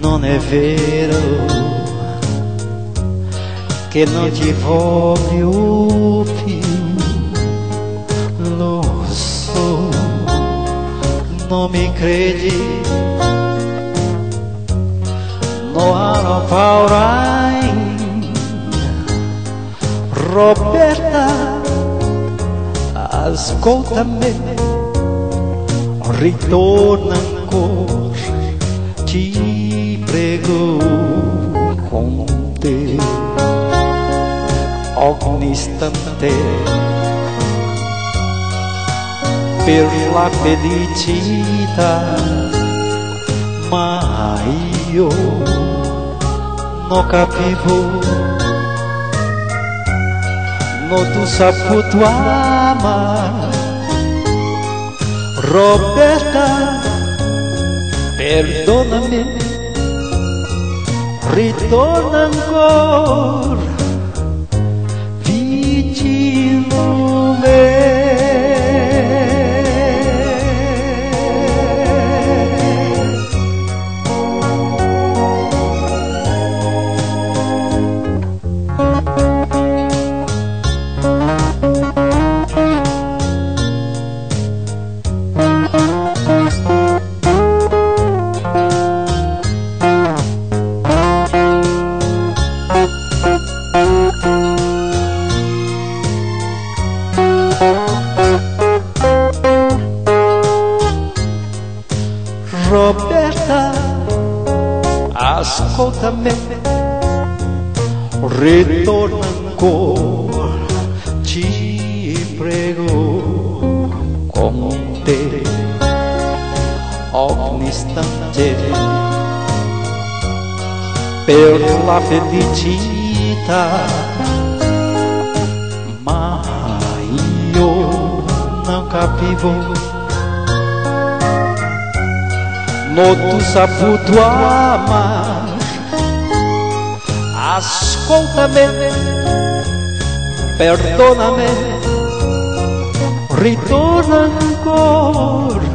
non è vero che non ti voglio più, lo so, non mi credi, non hanno paura. Roberta, ascolta me, ritorna ancora, ti prego con te, ogni istante, per la felicità, ma io non capivo. Non tu saputo amare, Roberta, perdonami, ritorna ancora vicino a me. Roberta, ascolta me, ritorna ancora, ci prego con te, ogni istante, per la felicità, ma io non capivo. Non tu saputo amare, ascoltami, perdonami, ritorna ancora